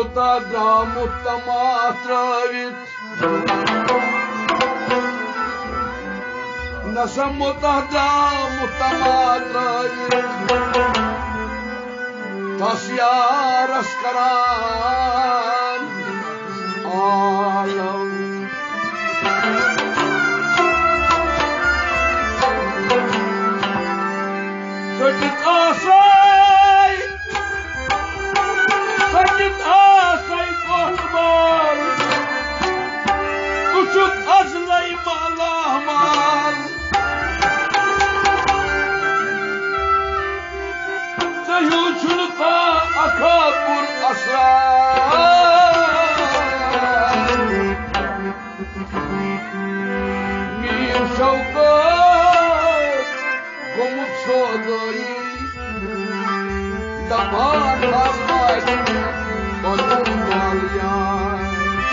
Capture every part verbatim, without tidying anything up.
Muta dramutta matravit Nasamuta dramutta matravit Tasyaras karan alam Sakit asay Sakit asay kohbar Uçuk azlay malahmal Seyuçulta akabur asrar Miyim şavkat Komut sodayı Daman hazmay Badum balyan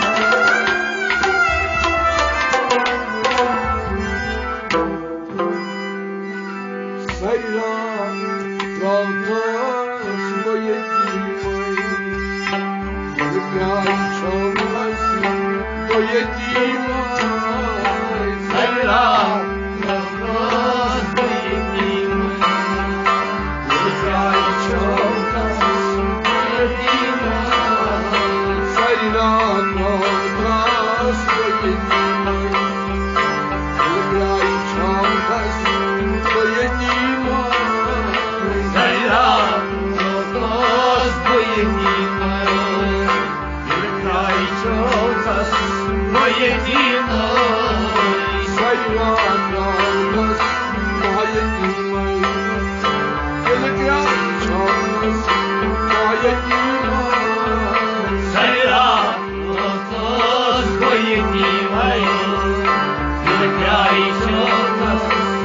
Sayra Rautas boyetimay Yürüpyay çalmaz boyetimay Sayra Rautas boyetimay Yürüpyay çalmaz boyetimay Sayra Rautas boyetimay Yürüpyay çalmaz boyetimay Sayra Rautas boyetimay Yürüpyay çalmaz boyetimay Sayra Rautas boyetimay Yürüpyay çalmaz boyetimay Sayra Rautas boyetimay Yürüpyay çalmaz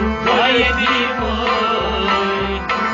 boyetimay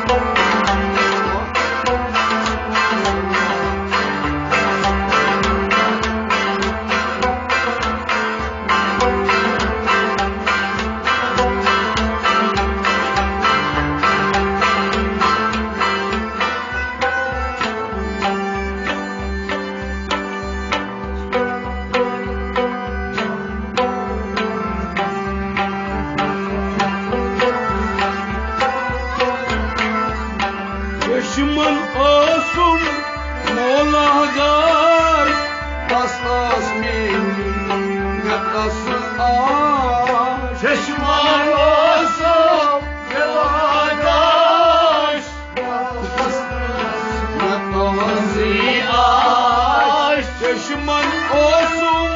Düşman olsun Moğollar Pastas minnettasız aşk Düşman olsun Moğollar Pastas minnettasız aşk Düşman olsun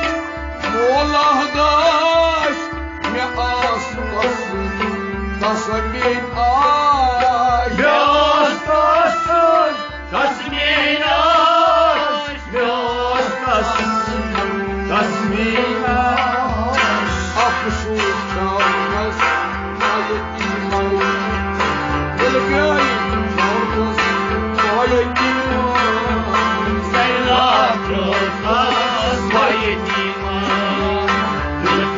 Moğollar Ne aslasın Tasmin aşk Ne aslasın Tasmin aşk Ne aslasın Tasmin aşk Akışır çalmaz Boyetimay Yürüpyay çalmaz boyetimay Sayra Rautas boyetimay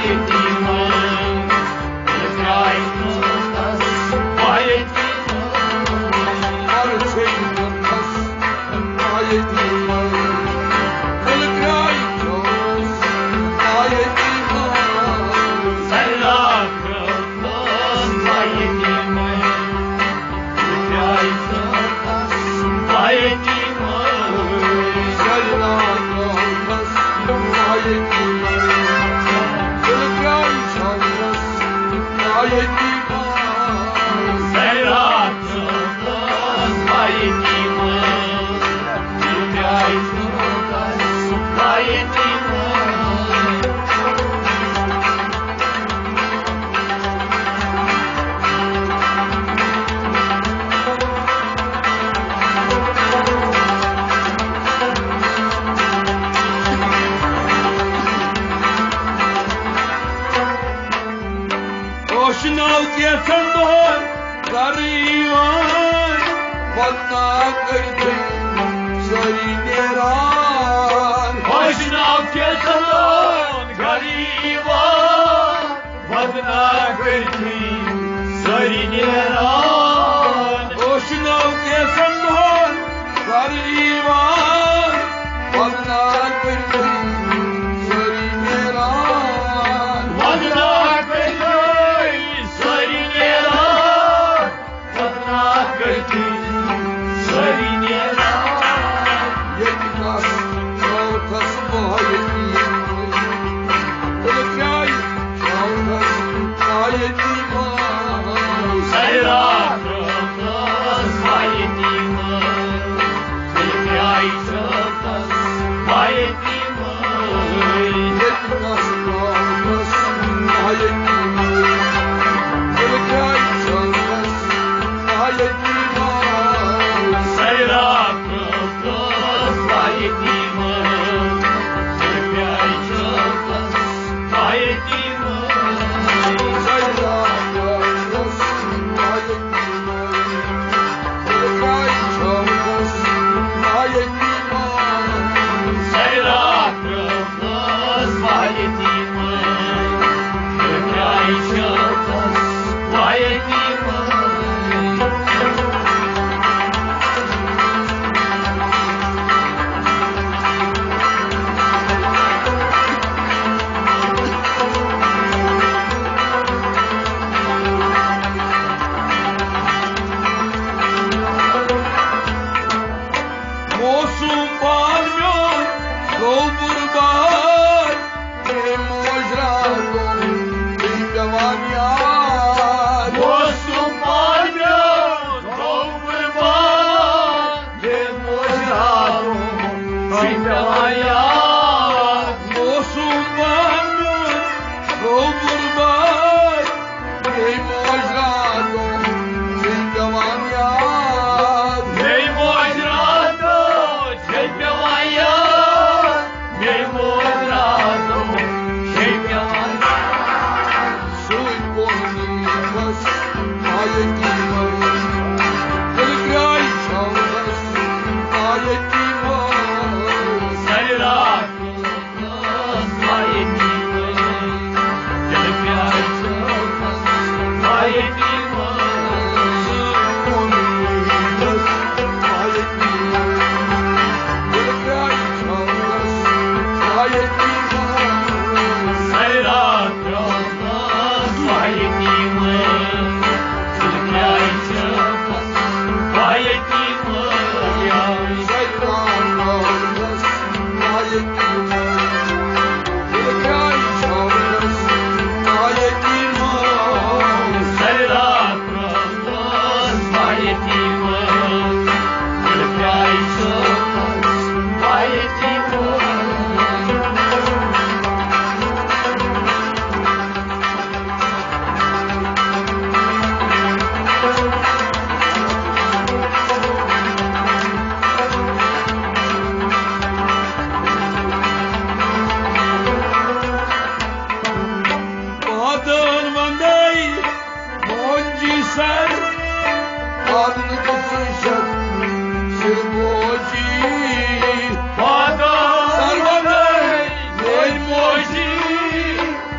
Adını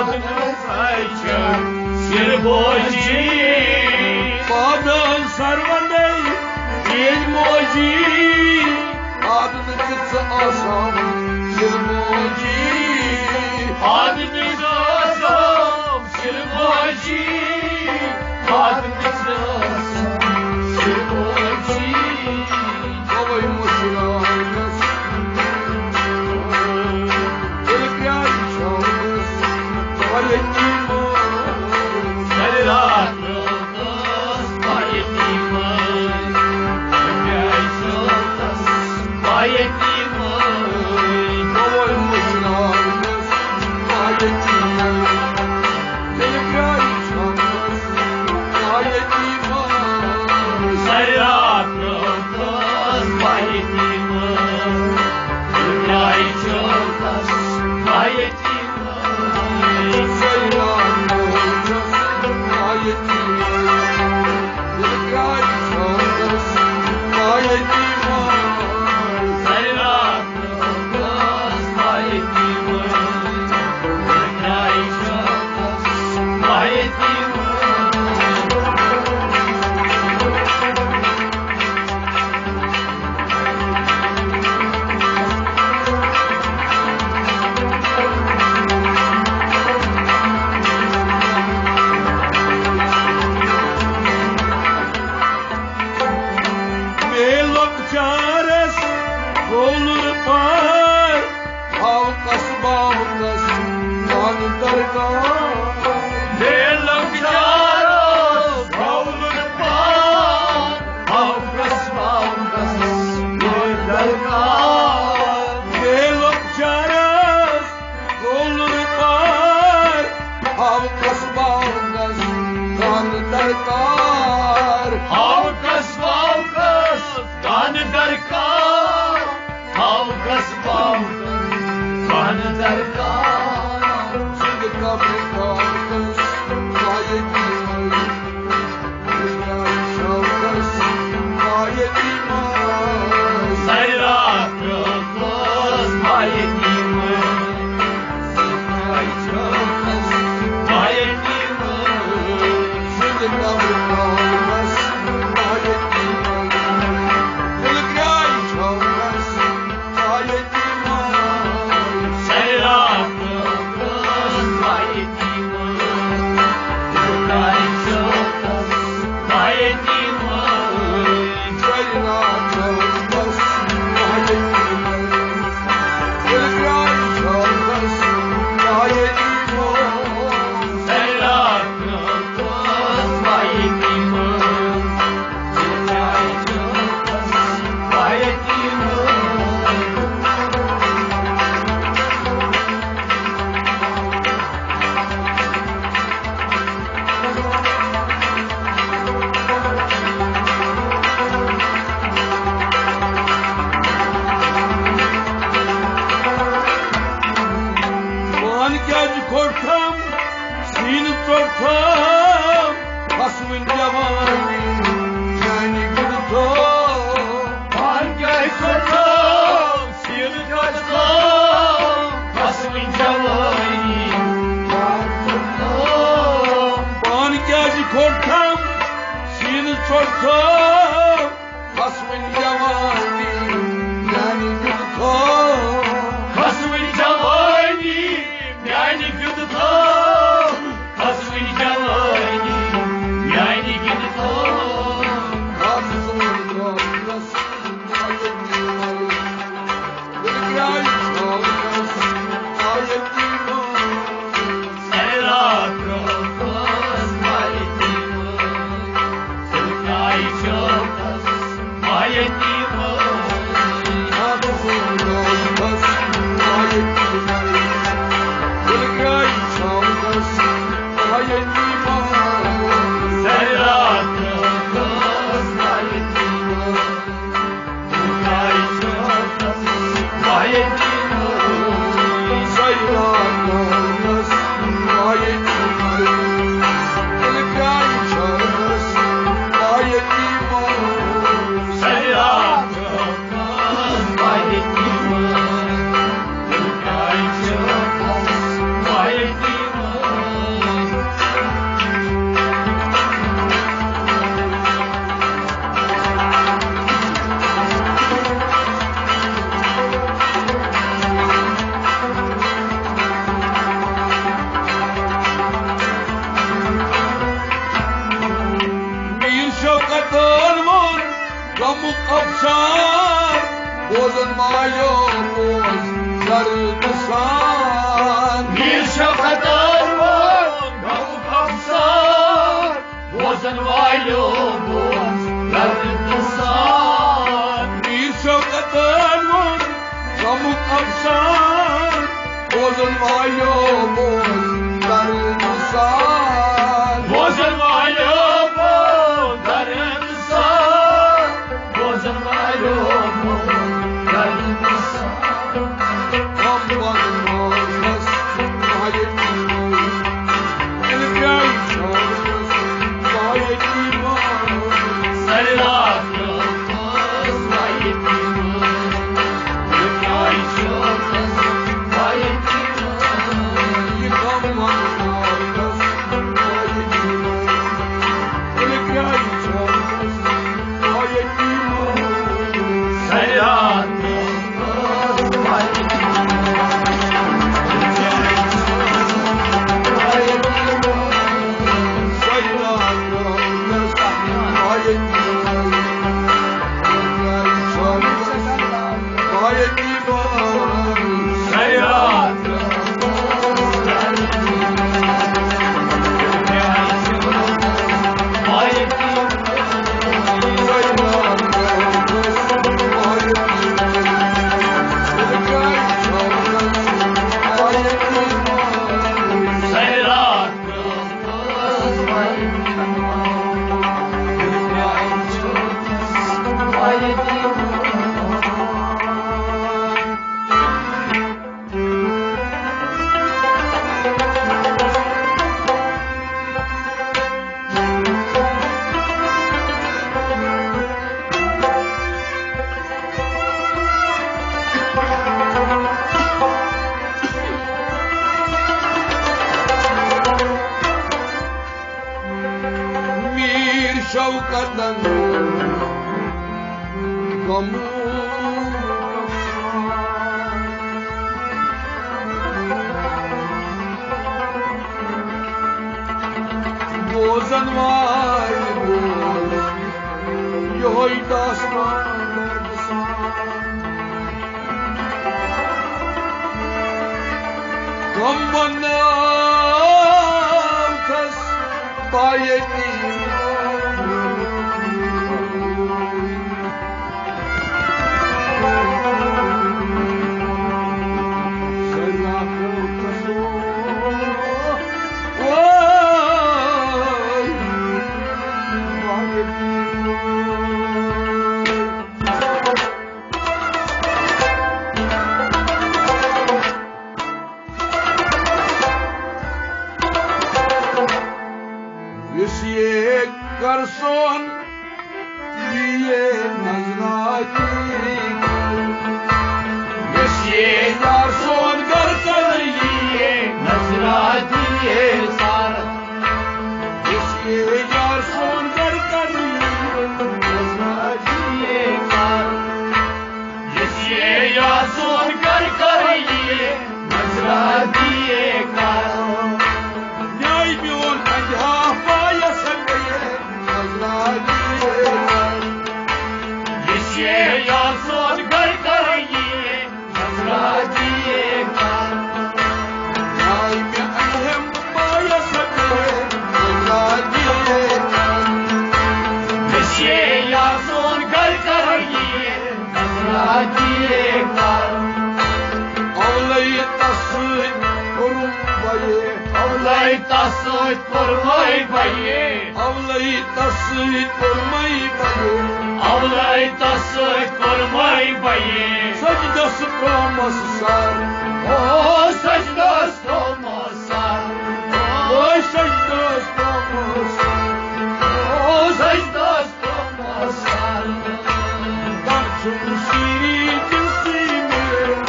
Падал сайчак, сирбожи, падал сарваней, ельможи, адныгыца асам, сирбожи, адныгыца асам, сирбожи, адныгыца асам, сирбожи. Давай мусирайнас, перекрячалась, поедима, царятнылдас, поедима, перекрячалась, поедима. Давай мусирайнас, поедима, перекрячалась, поедима, царятнылдас, поедима, перекрячалась, поедима, царятнылдас, поедима, перекрячалась, поедима, царятнылдас, поедима, перекрячалась, поедима. Melokçares olur par, havkas bağkas kandarkar. Melokçares olur par, havkas bağkas kandarkar. Melokçares olur par, havkas bağkas kandarkar. Havkas bağkas kandarkar, havkas bağkas kandarkar. Şimdi kabri kalkas, gayetimal, şavkas, gayetimal. Sayraklıkız, gayetimal, şavkas, gayetimal. Şimdi kabri kalkas, gayetimal, şavkas, gayetimal. Sayraklıkız, gayetimal, şavkas, gayetimal. Sayraklıkız, gayetimal, şavkas, gayetimal. Sayraklıkız, gayetimal, şavkas, Manikacı korkam, seni tortam, kasmın cevani, yani gırtam. Manikacı korkam, seni tortam, kasmın cevani, yani gırtam. Manikacı korkam, seni tortam, kasmın cevani, yani gırtam. Kasmın cevani, yani gırtam. Kasmın cevani, yani gırtam. Kasmın kalkas, gayetimal, perkrячалkas, gayetimal. Sayraklıkız, gayetimal, perkrячалkas, şefkatten gamı Bozan vay boz Yoy dastan Gambana tas bayeti garson diye nazrati Yesiye garson garson diye nazrati sar Yesiye garson garson diye nazrati sar Yesiye garson garson diye nazrati sar Nay bion ajha paya Yesiye yazon gar kariye nazratiye kar Nay me ahem maya sakhe nazratiye kar Yesiye yazon gar kariye nazratiye kar Avlay tasıt korum baye Avlay tasıt kormay baye Avlay tasıt kormay baye Avlay tasıt kormay baye Sacdası olmazsar O sacdası olmazsar O sacdası olmazsar O sacdası olmazsar Darçın şirin cinsimi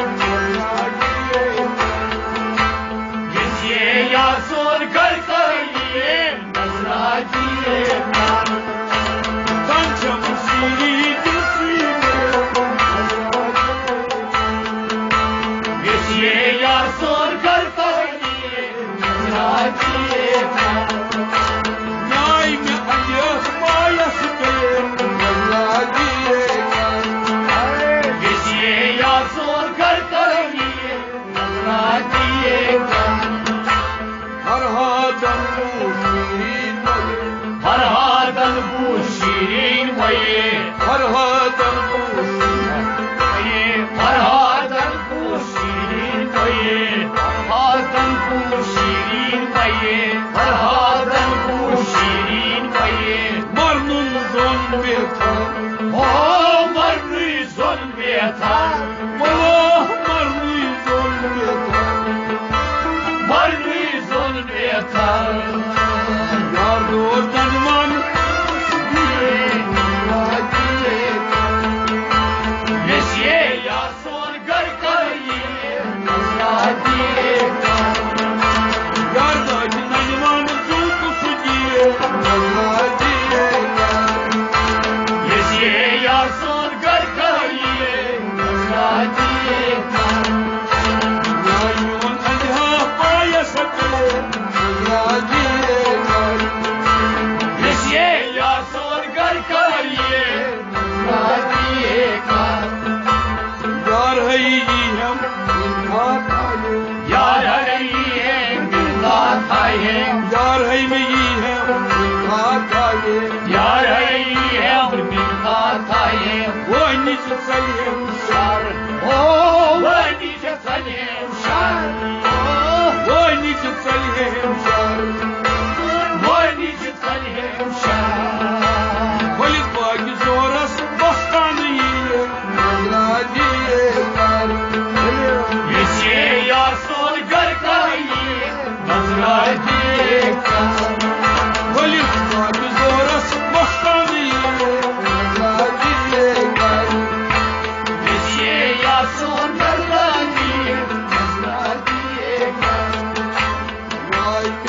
Yesiye yazın gargariye nazratiye kar Kançam şirin cinsimi Yesiye yazın gargariye nazratiye kar Nay mi ayıs mayası nazratiye kar Yesiye yazın gargariye nazratiye kar Farhadan bu şirin bayi Farhadan bu şirin bayi Farhadan bu şirin bayi Farhadan bu şirin bayi Farhadan bu şirin bayi Farhadan bu şirin bayi Marnun zon betar Oh marnun zon betar Oh marnun zon betar Marnun zon betar Yar dostan man Yesiye yazon gar kariye nazratiye kar Yar dostan man zulkusu diye nazratiye kar Yesiye yazon gar kariye nazratiye kar Nayun ajha paya sakle nazratiye kar Yesiye yazon gar kariye nazratiye kar Yar hai hum minhat aaye Yar hai hum minhat aaye Yar hai me hum minhat aaye Yar hai hum minhat aaye Wo niç salim shar Oh wo niç salim shar Oh wo niç salim shar Wo niç salim shar Kolis bagi zoras bostaniye nazratiye kar Yesiye yazon gar kariye nazratiye kar Kolis bagi zoras bostaniye nazratiye kar Yesiye yazon gar kariye nazratiye kar Nay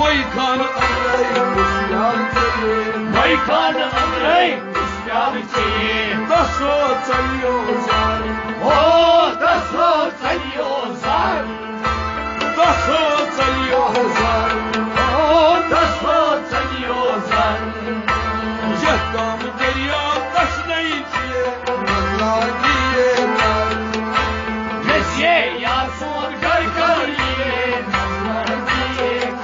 Boy kan amray Kuşyal çeye Boy kan amray Kuşyal çeye Taso çalıyorlar Oh taso çalıyorlar Taso çalıyorlar Oh taso çalıyorlar Cehdam derya taşlayıcı Allah diyeler Nesiye ya son gargariye Allah diyeler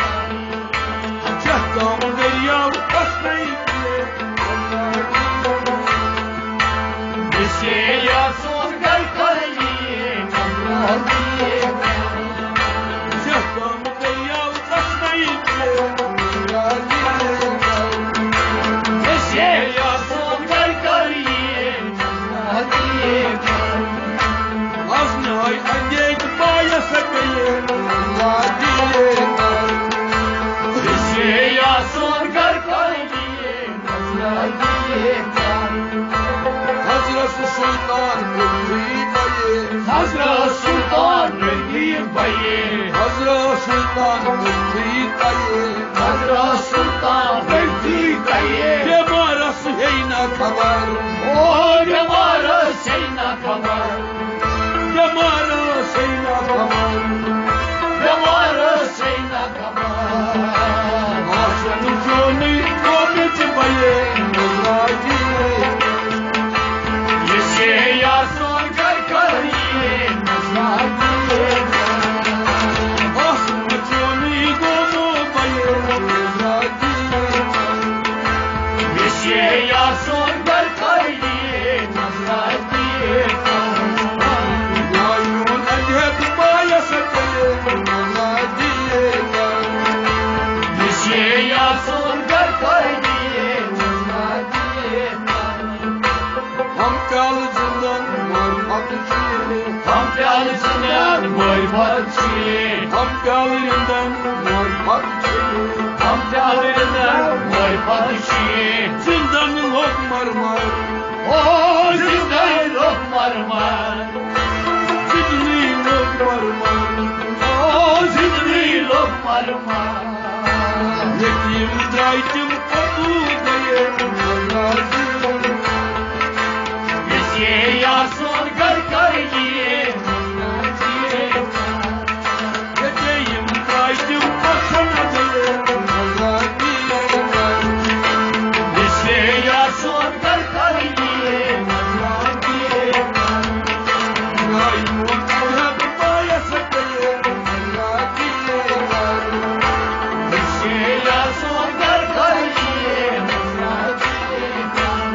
Cehdam derya taşlayıcı Allah diyeler Nesiye ya son gargariye Allah diyeler Cehdam derya taşlayıcı Allah diyeler Nesiye ya son gargariye Allah diyeler Aznay angek baya sakeye Allah diyeler Nesiye ya son gargariye Allah diyeler Hazreti Sultan Rıfkı Bey'i Hazreti Sultan Rıfkı Bey'i Hazreti Sultan Rıfkı Bey'i Hazreti Sultan Rıfkı Bey'i Cemarası heyna kabar O cemarası heyna kabar Cemarası heyna kabar Cemarası heyna kabar Aşkın canı kobeti Bey'i Allah diyeler Nesiye ya son gargariye Allah diyeler Aslında canı gomu Bey'i Allah diyeler Nesiye ya son gargariye Allah diyeler Yayun edheb baya sakeye Allah diyeler Nesiye ya son gargariye Allah diyeler Ham kalıcından var patçı Ham kalıcından var patçı Ham kalırından var patçı Ham kalırından var patçı Zindanın ok marmar O zindanın ok marmar Zindanın ok marmar O zindanın ok marmar Yetim daydım kodu dayım Allah diyeler Nesiye ya son gargariye Allah diyeler Yeteyim daydım koşana dayım Allah diyeler Nesiye ya son gargariye Allah diyeler Yaymun edheb baya sakeye Allah diyeler Nesiye ya son gargariye Allah diyeler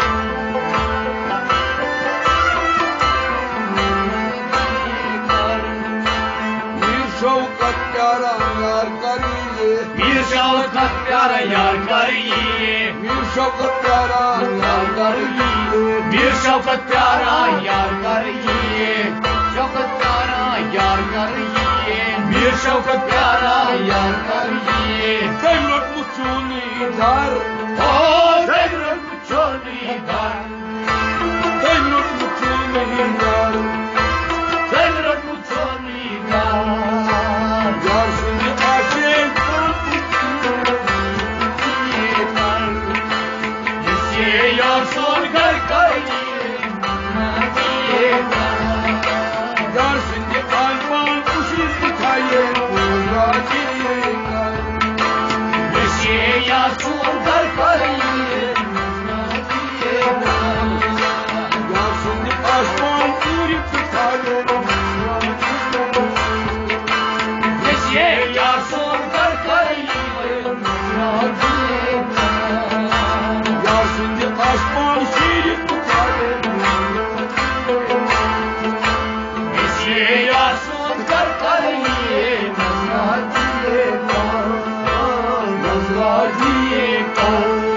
Bir şavkat yaran yar kariye Bir şavkat yaran yar kariye Bir şavkat yaran yar kariye Bir şavkat yaran yar kariye Şavkat yaran yar kariye Bir şavkat yaran yar kariye Temrak muçuni dar O temrak muçuni dar Temrak muçuni dar Temrak muçuni dar Yarsın aşık Nesiye ya son gargariye Allah diyeler Yarsın alman kuşun tutaye Allah diyeler Nesiye ya son gargariye Allah diyeler Yarsın aşman kuşun tutaye Allah diyeler Nesiye ya son gargariye Allah diyeler Yarsın aşman şirin tutaye Nesiye ya son gargariye Allah diyeler Allah diyeler